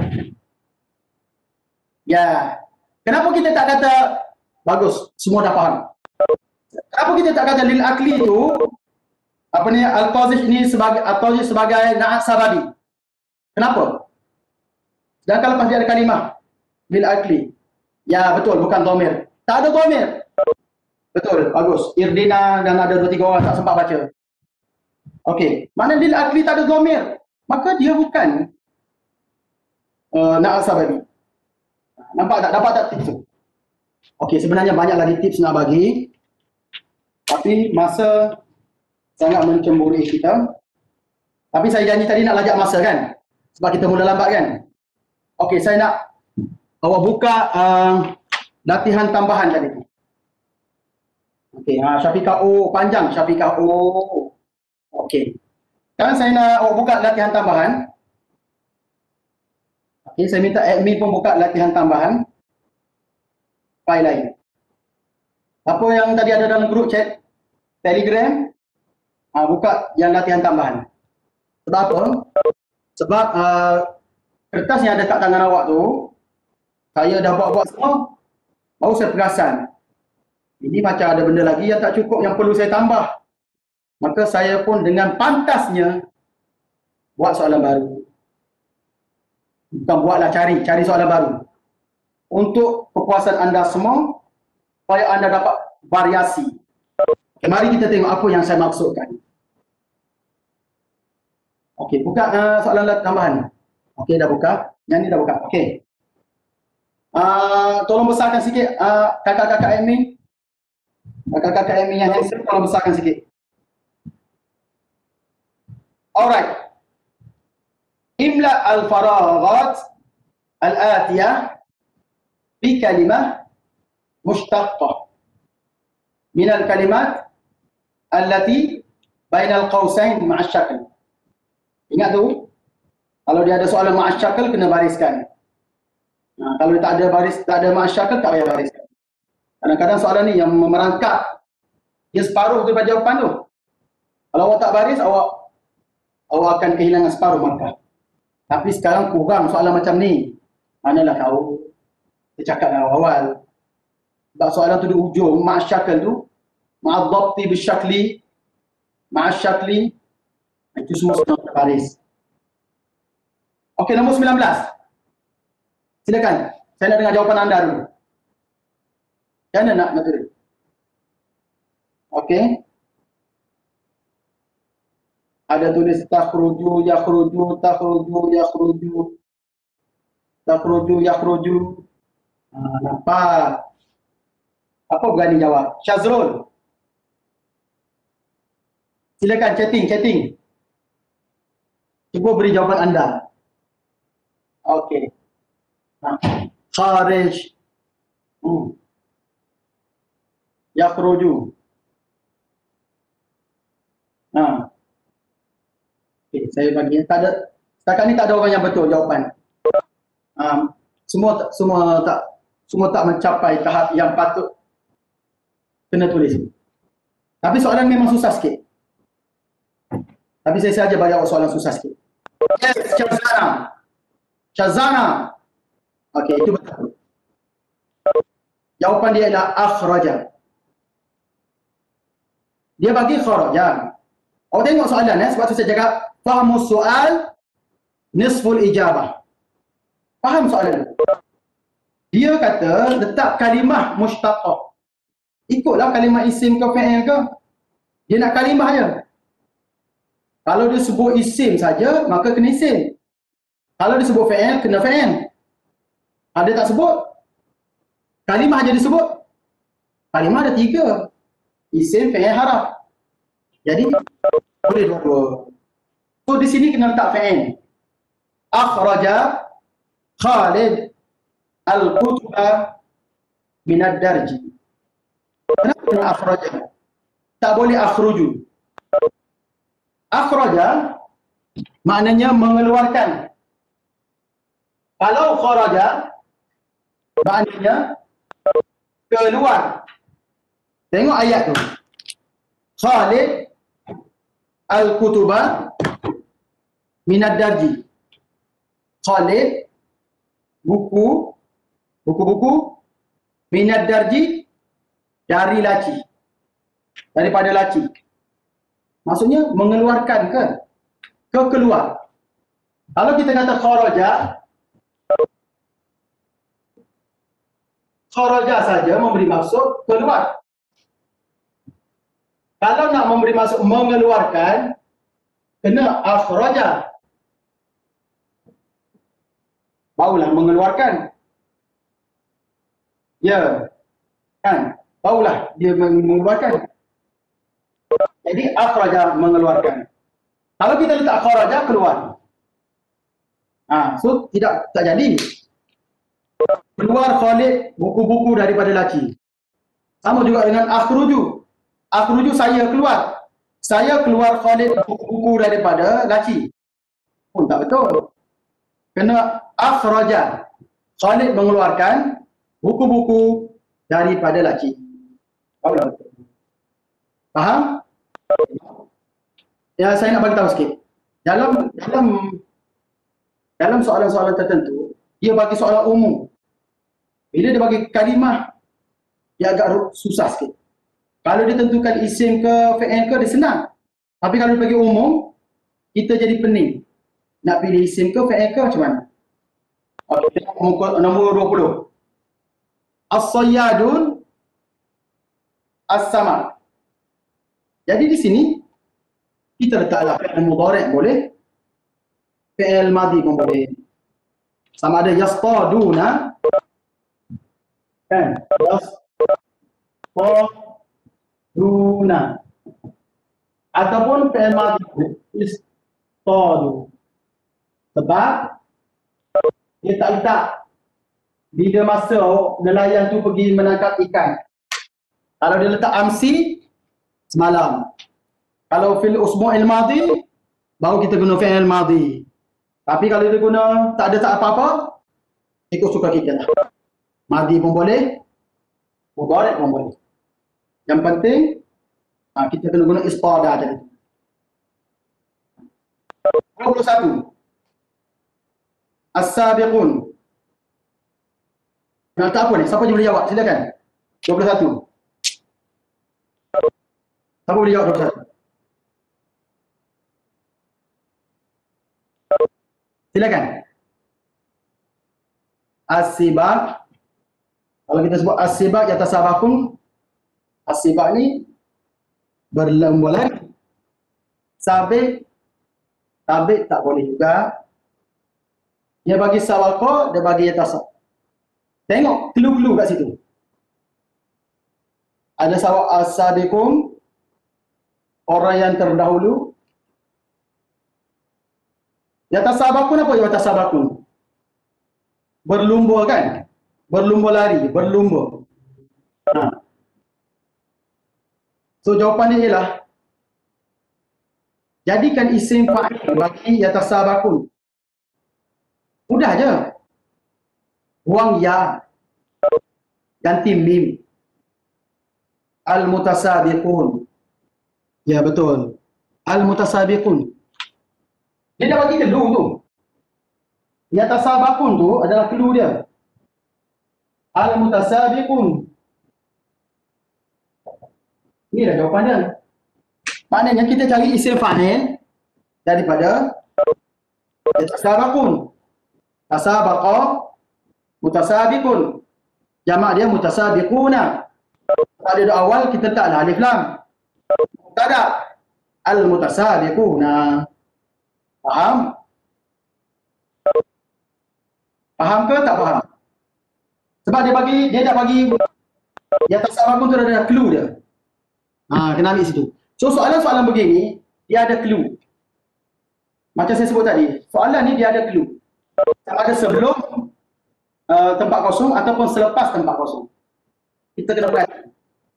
Ya. Kenapa kita tak kata bagus, semua dah faham. Kenapa kita tak kata lil akli tu al-tazij ini sebagai na'at sababi? Kenapa? Dan kalau lepas dia ada kalimah lil akli. Ya betul, bukan dhamir. Tak ada dhamir. Betul, bagus. Irdina dan ada 2-3 orang tak sempat baca. Okey, mana lil akli tak ada dhamir, maka dia bukan na'at sababi. Nampak tak? Dapat tak tips tu? Okey, sebenarnya banyak lagi tips nak bagi. Tapi masa sangat mencemburi kita. Tapi saya janji tadi nak lajak masa kan? Sebab kita mula lambat kan? Okey, saya nak awak buka latihan tambahan tadi. Okey, Syafiqah O panjang, Syafiqah O. Okey. Sekarang saya nak awak buka latihan tambahan. Okey, saya minta admin pun buka latihan tambahan. File lain. Apa yang tadi ada dalam grup chat Telegram, buka yang latihan tambahan. Sebab apa? Sebab kertas yang ada kat tangan awak tu, saya dah buat-buat semua, baru saya perasan. Ini macam ada benda lagi yang tak cukup, yang perlu saya tambah. Maka saya pun dengan pantasnya buat soalan baru. Bukan buatlah, cari soalan baru. Untuk kepuasan anda semua, supaya anda dapat variasi. Okay, mari kita tengok apa yang saya maksudkan. Okey, buka soalan tambahan. Okey, dah buka. Yang ni dah buka. Okey. Tolong besarkan sikit kakak-kakak admin. Kakak-kakak admin yang handsome, tolong besarkan sikit. Alright. Imla al-faraghat al-atiyah bi kalimah mushtaqqah min al-kalimat allati bainal qausain ma'a syakl. Ingat tu, kalau dia ada soalan ma'a syakl kena bariskan. Kalau dia tak ada ma'a syakl tak payah bariskan. Kadang-kadang soalan ni yang merangkap dia separuh daripada jawapan tu. Kalau awak tak baris, awak akan kehilangan separuh markah. Tapi sekarang kurang soalan macam ni. Manalah tahu. Saya cakap dari awal. Sebab soalan tu di ujung, ma'a syakl tu, ma'adhabti bisyakli, ma'a syakli, itu semua sudah terbaris. Okey, nombor 19. Silakan. Saya nak dengar jawapan anda dulu. Macam mana nak tulis? Okey. Ada tulis takhruju, yakhruju, takhruju, yakhruju. Takhruju, yakhruju. Nampak? Apa berani jawab? Syazrul. Silakan chatting. Cuba beri jawapan anda. Okey. Kharij. Yakhruju. Okey, saya bagi. Tak ada, setakat ni tak ada orang yang betul jawapan. Semua tak mencapai tahap yang patut kena tulis. Tapi soalan memang susah sikit. Tapi saya saja bagi awak soalan susah sikit. Yes, Shazana. Okey, itu betul. Jawapan dia adalah akhraja. Dia bagi kharaja. Awak tengok soalan sebab tu saya cakap fahamus soal nisful ijabah. Faham soalan? Dia kata letak kalimah mushtaqah. Ikutlah kalimah isim ke fi'il ke. Dia nak kalimah je. Kalau dia sebut isim saja, maka kena isim. Kalau dia sebut fi'il, kena fi'il. Kalau dia tak sebut, kalimah aja disebut. Kalimah ada 3. Isim, fi'il, haraf. Jadi, boleh dua-dua. So, di sini kena letak fi'il. Akhraja Khalid al-kutuba minad darji. Kenapa kena akhraja? Tak boleh akhruju. Akhraja maknanya mengeluarkan. Kalau kharaja maknanya keluar. Tengok ayat tu. Khalid al-kutuba minad darji. Khalid buku-buku minad darji dari laci. Daripada laci. Maksudnya mengeluarkan ke keluar. Kalau kita kata kharaja saja memberi maksud keluar. Kalau nak memberi maksud mengeluarkan, kena akhraja. Barulah mengeluarkan. Ya. Kan? Barulah dia mengeluarkan. Jadi akhraja mengeluarkan. Kalau kita letak kharaja keluar. So tak jadi. Keluar Khalid buku-buku daripada laci. Sama juga dengan akhruju. Akhruju saya keluar. Saya keluar Khalid buku-buku daripada laci. Pun tak betul. Kena akhraja. Khalid mengeluarkan buku-buku daripada laci. Faham? Ya, saya nak bagi tahu sikit. Dalam soalan-soalan tertentu, dia bagi soalan umum. Bila dia bagi kalimah, dia agak susah sikit. Kalau dia tentukan isim ke fi'il ke, dia senang. Tapi kalau dia bagi umum, kita jadi pening. Nak pilih isim ke fi'il ke macam mana? Nombor 20. As-sayyadun as-sama. Jadi di sini kita letaklah fi'il mudhari' boleh, fi'il madhi pun boleh. Sama ada yastaduna kan, yastaduna ataupun fi'il madhi istadu. Sebab dia tak letak bila masa nelayan tu pergi menangkap ikan. Kalau dia letak amsi, semalam. Kalau fil usbu'il madhi, baru kita guna fi'il madhi. Tapi kalau dia guna tak ada tak apa-apa, ikut suka kita lah. Madhi pun boleh, mudhari' pun boleh. Yang penting kita kena guna istada tadi. 21. As-sabiqun. Nak tak apa ni? Siapa je boleh jawab? Silakan. 21. Siapa boleh jawab 21? Silakan. As-sibaq. Kalau kita sebut as-sibaq yatasabaqun, as-sibaq ni berlomba lari. Sabiq tak boleh juga. Dia bagi sawaqa, dia bagi yatasab. Tengok clue-clue kat situ. Ada sawaq as-sabiqun, orang yang terdahulu. Yatasabaqun apa yatasabaqun? Berlumba kan? Berlumba lari, berlumba. So jawapannya ialah jadikan isim fa'il bagi yatasabaqun. Mudah je. Buang ya, ganti mim. Al-mutasabiqun. Ya betul. Al-mutasabiqun. Dia dah bagi clue tu. Yatasabaqun tu adalah clue dia. Al-mutasabiqun. Inilah jawapan dia. Maknanya kita cari isim fa'il daripada yatasabaqun. Tasabaqa, mutasabiqun. Jamak dia mutasabiquna. Pada awal kita letaklah alif lam. Mubtada. Al-mutasabiquna. Faham? Faham ke tak faham? Sebab dia dah bagi yatasabaqun tu ada clue dia. Kena ambil situ. So soalan-soalan begini, dia ada clue. Macam saya sebut tadi, soalan ni dia ada clue. Sama ada sebelum tempat kosong ataupun selepas tempat kosong. Kita kena perhati.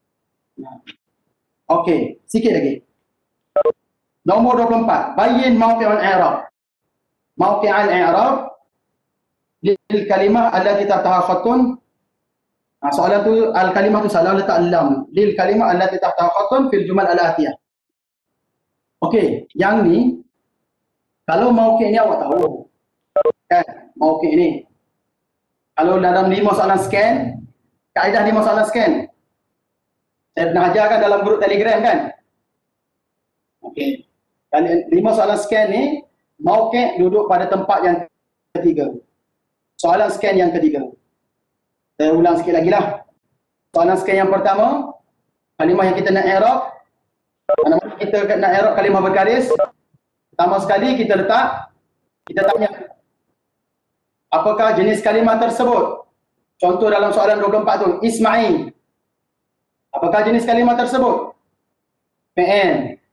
Okey, sikit lagi. Nombor 24. Bayyin mawqi'ul i'rab. Mawqi'ul i'rab lil kalimah allati tahtaha khattun. Soalan tu al-kalimah tu salah letak lam. Lil kalimah allati tahtaha khattun fil jumal al-atiyah. Okey, yang ni kalau mawqi' ni awak tahu. Kan, mawqi' ni. Kalau dalam 5 soalan scan, kaedah 5 soalan scan. Saya pernah ajarkan dalam grup Telegram kan? Okey. Dan 5 soalan scan ni, mawqi' duduk pada tempat yang ketiga. Soalan scan yang ketiga. Saya ulang sikit lagi lah. Soalan scan yang pertama, kalimah yang kita nak i'rab. Mana-mana kita nak i'rab kalimah bergaris. Pertama sekali kita tanya. Apakah jenis kalimah tersebut? Contoh dalam soalan 24 tu, Ismail. Apakah jenis kalimah tersebut? Fi'il.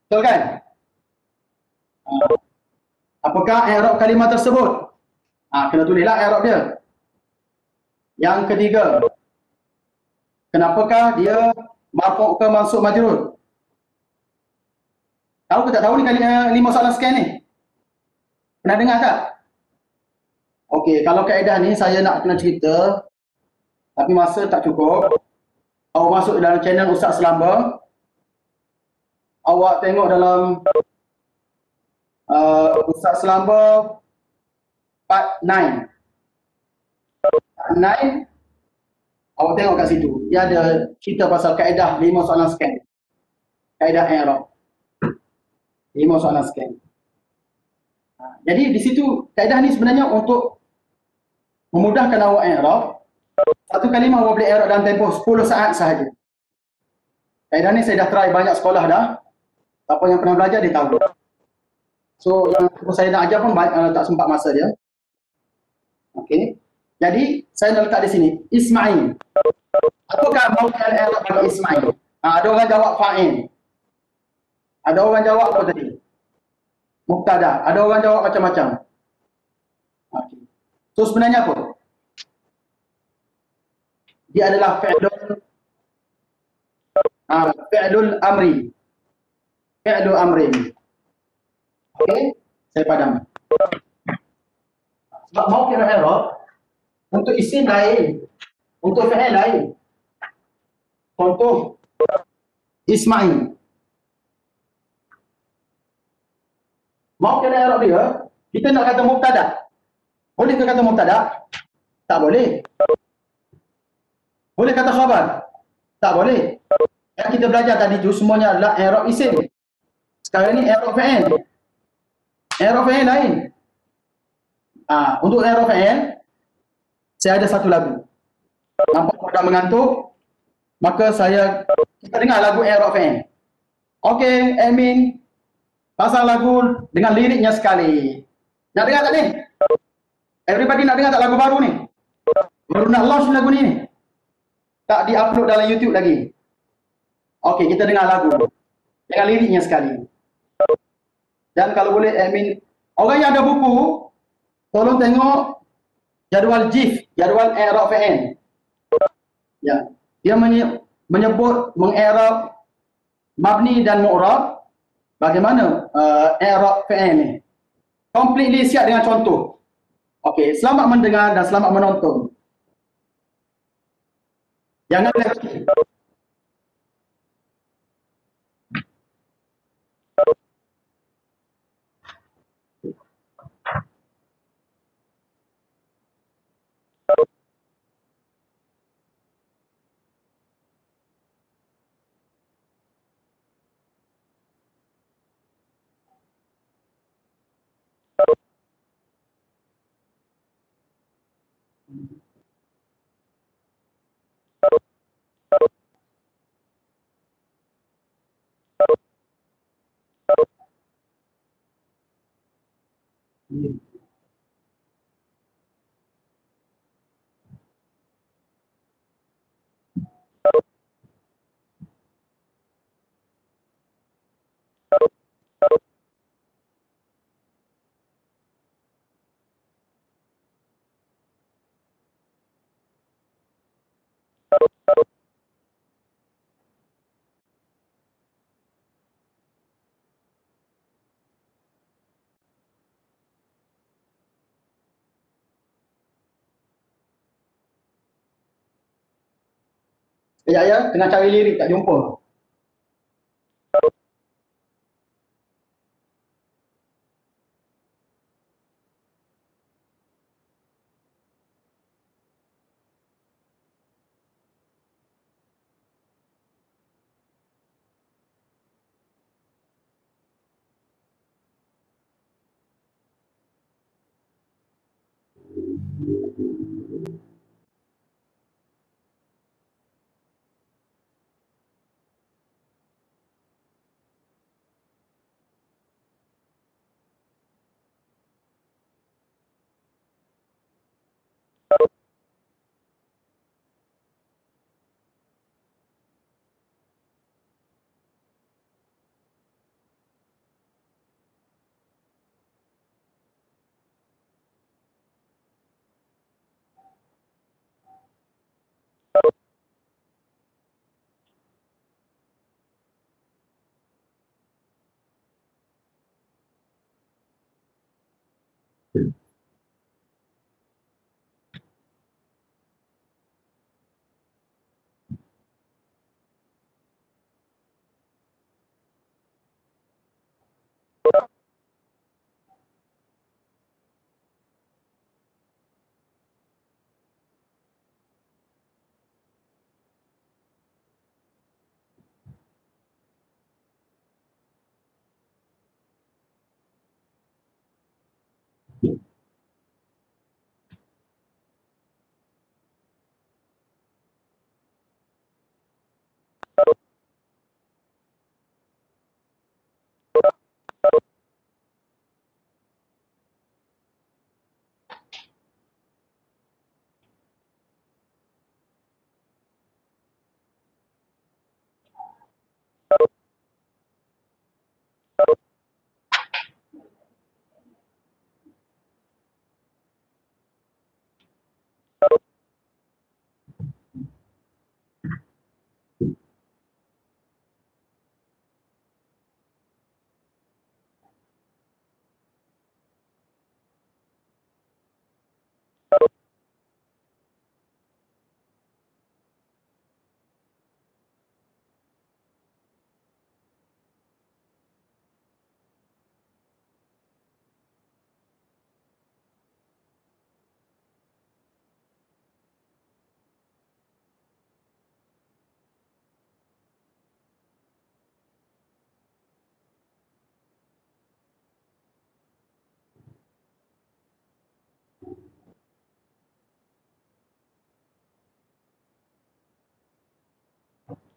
Betul kan? Apakah i'rab kalimah tersebut? Kena tulislah i'rab dia. Yang ketiga, kenapakah dia marfu' ke mansub majrur? Tahu ke tak tahu ni kali 5 soalan sekian ni? Pernah dengar tak? Okey, kalau kaedah ni saya nak kena cerita tapi masa tak cukup. Awak masuk dalam channel Ustaz Selamba. Awak tengok dalam Ustaz Selamba part 9. Part 9, awak tengok kat situ. Dia ada cerita pasal kaedah 5 soalan sekian. Kaedah i'rab. 5 soalan sekian. Jadi di situ kaedah ni sebenarnya untuk memudahkan awak i'rab. Satu kalimah awak boleh i'rab dalam tempoh 10 saat sahaja. Kaedah ni saya dah try banyak sekolah dah. Siapa yang pernah belajar dia tahu. So yang saya nak ajar pun tak sempat masa dia. Okey. Jadi saya nak letak di sini Ismail. Apakah mauqi'ul i'rab bagi Ismail? Ada orang jawab fa'il. Ada orang jawab apa tadi? Mubtada. Ada orang jawab macam-macam. Okey. So sebenarnya apa? Dia adalah fi'lul amri. Fi'lul amri. Okey, saya padam. Sebab mauqi'ul i'rab untuk isim lain, untuk fi'il lain. Contoh Ismail. Mauqi'ul i'rab dia, kita nak kata mubtada. Boleh ke kata mubtada? Tak boleh. Boleh kata khabar? Tak boleh. Yang kita belajar tadi tu semuanya adalah i'rab isim. Sekarang ni i'rab fi'il. I'rab fi'il lain. Untuk i'rab fi'il, saya ada satu lagu. Nampak pada mengantuk, maka kita dengar lagu i'rab fi'il. Okey, Amin. Pasang lagu dengan liriknya sekali. Nak dengar tak ni? Everybody nak dengar tak lagu baru ni? Baru nak launch lagu ni. Tak di-upload dalam YouTube lagi. Okey, kita dengar lagu dengan liriknya sekali. Dan kalau boleh admin, orang yang ada buku, tolong tengok jadual JIF, jadual i'rab fi'il. Ya. Dia menyebut meng-i'rab mabni dan mu'rab. Bagaimana i'rab fi'il ni? Completely siap dengan contoh. Okey, selamat mendengar dan selamat menonton. Jangan lagi. Sekejap ya, tengah cari lirik tak jumpa.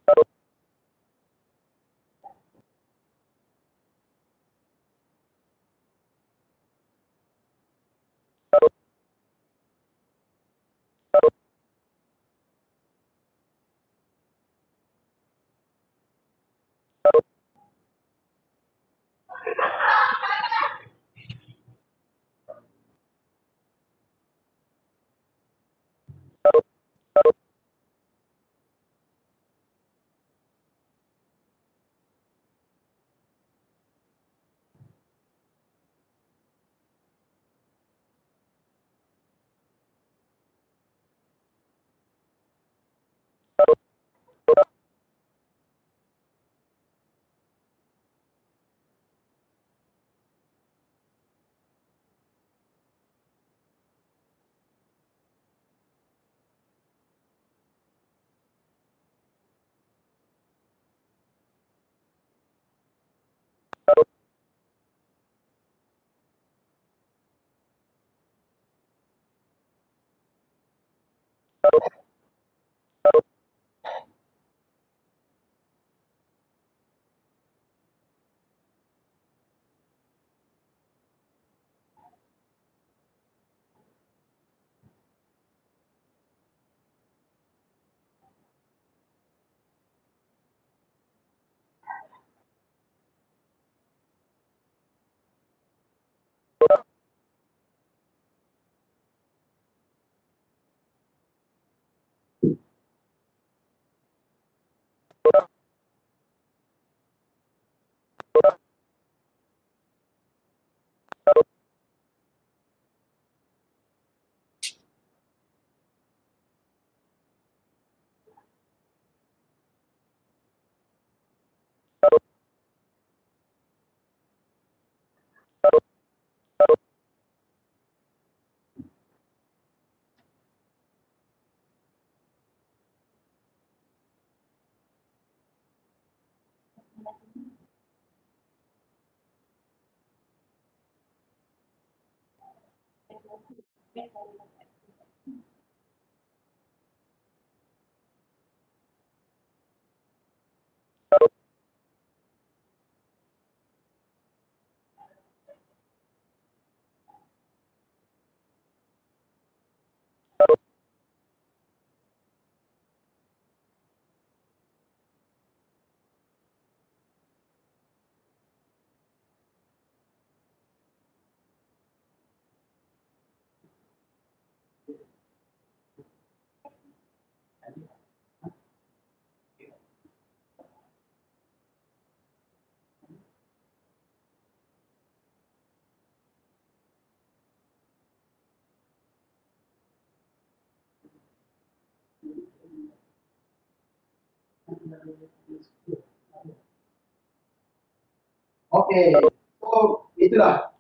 Okey, so itulah.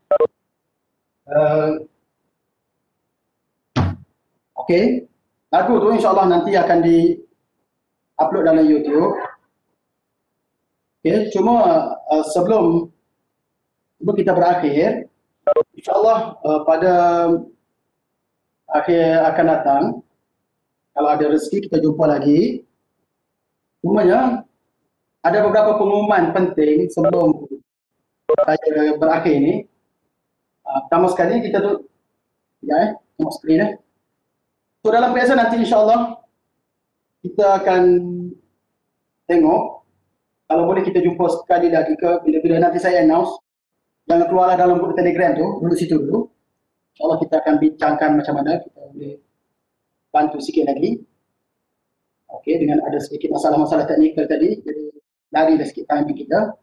Okey, lagu tu insyaAllah nanti akan di-upload dalam YouTube. Okey, cuma sebelum kita berakhir, insyaAllah pada akhir akan datang, kalau ada rezeki kita jumpa lagi. Cumanya ada beberapa pengumuman penting sebelum saya berakhir ni. Pertama sekali kita tu, tengok skrin. So dalam PSN nanti insyaAllah kita akan tengok, kalau boleh kita jumpa sekali lagi ke bila-bila nanti saya announce. Jangan keluarlah dalam grup Telegram tu, duduk situ dulu. InsyaAllah kita akan bincangkan macam mana kita boleh bantu sikit lagi. Okey, dengan ada sedikit masalah-masalah teknikal tadi, jadi lari dah sikit timing kita.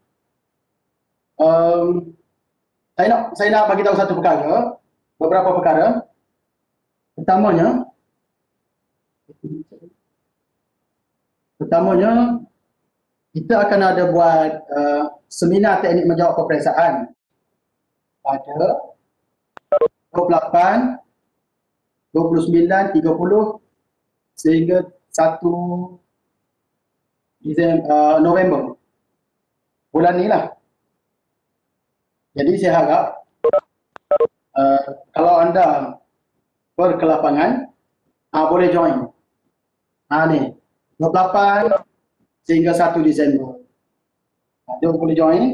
Saya nak bagi tahu satu perkara, beberapa perkara. Pertamanya kita akan ada buat seminar teknik menjawab peperiksaan pada 28, 29, 30 sehingga 1 November. Bulan ni lah. Jadi saya harap kalau anda berkelapangan, boleh join. Ni 28, sehingga 1 Disember. Dia boleh join.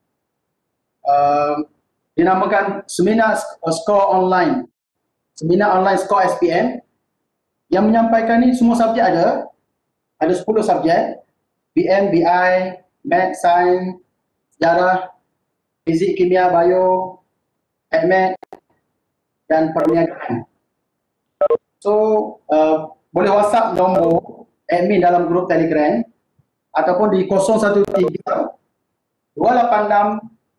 Dinamakan seminar skor online. Seminar online skor SPM. Yang menyampaikan ni semua subjek ada. Ada 10 subjek. BM, BI, Math, Sains, Sejarah, Fizik, Kimia, Bio, Admat dan Perniagaan. So, boleh WhatsApp nombor admin dalam grup Telegram ataupun di 013 286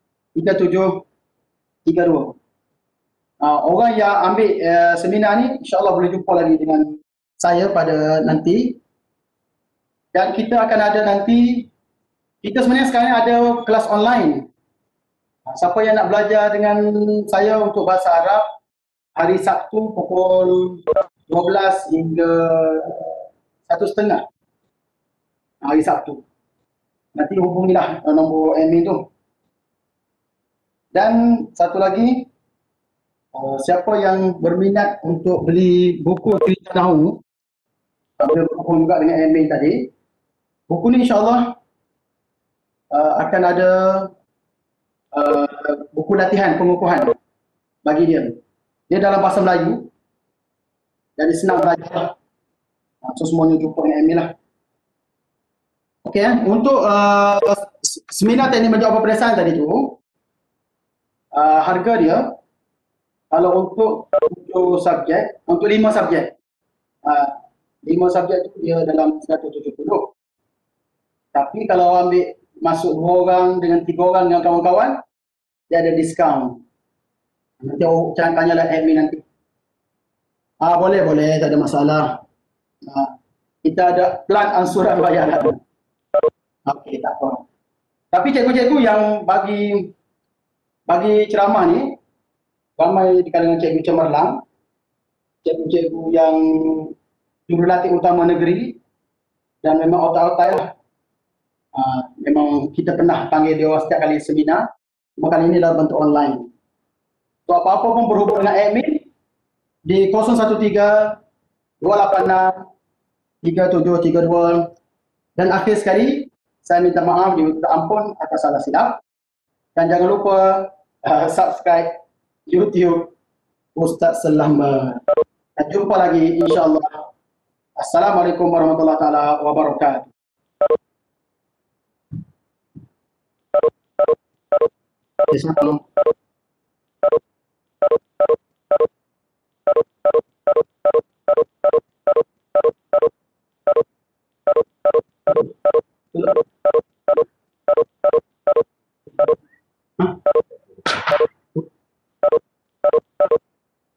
3732. Orang yang ambil seminar ni insya-Allah boleh jumpa lagi dengan saya pada nanti. Dan kita akan ada nanti, kita sebenarnya sekarang ada kelas online. Siapa yang nak belajar dengan saya untuk bahasa Arab, hari Sabtu pukul 12 hingga 1:30 hari Sabtu. Nanti hubungilah nombor admin tu. Dan satu lagi, siapa yang berminat untuk beli buku cerita Nahu, boleh berhubung juga dengan admin tadi. Buku ni insyaAllah akan ada buku latihan pengukuhan bagi dia. Dia dalam bahasa Melayu, jadi senang belajar. So semuanya jumpa dengan admin lah. Okey, untuk seminar teknik menjawab peperiksaan tadi tu, harga dia kalau untuk 7 subjek, untuk 5 subjek. 5 subjek tu dia dalam 170. Tapi kalau ambil masuk 2 orang dengan 3 orang dengan kawan-kawan, dia ada diskaun. Nanti jangan tanyalah admin nanti. Boleh, tak ada masalah. Kita ada plan ansuran bayaran. Okey, tak apa. Tapi cikgu-cikgu yang bagi ceramah ni, ramai di kalangan cikgu cemerlang, cikgu-cikgu yang jurulatih utama negeri, dan memang otak-otak lah. Memang kita pernah panggil dia setiap kali seminar, cuma kali ini dalam bentuk online. So apa-apa pun berhubung dengan admin di 013 286 3732. Dan akhir sekali, saya minta maaf, minta ampun atas salah silap. Dan jangan lupa subscribe YouTube Ustaz Selamat. Dan jumpa lagi insya-Allah. Assalamualaikum warahmatullahi taala wabarakatuh.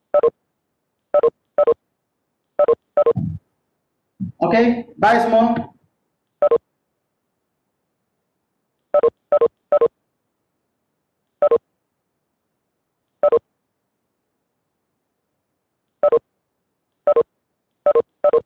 Okay, bye semua.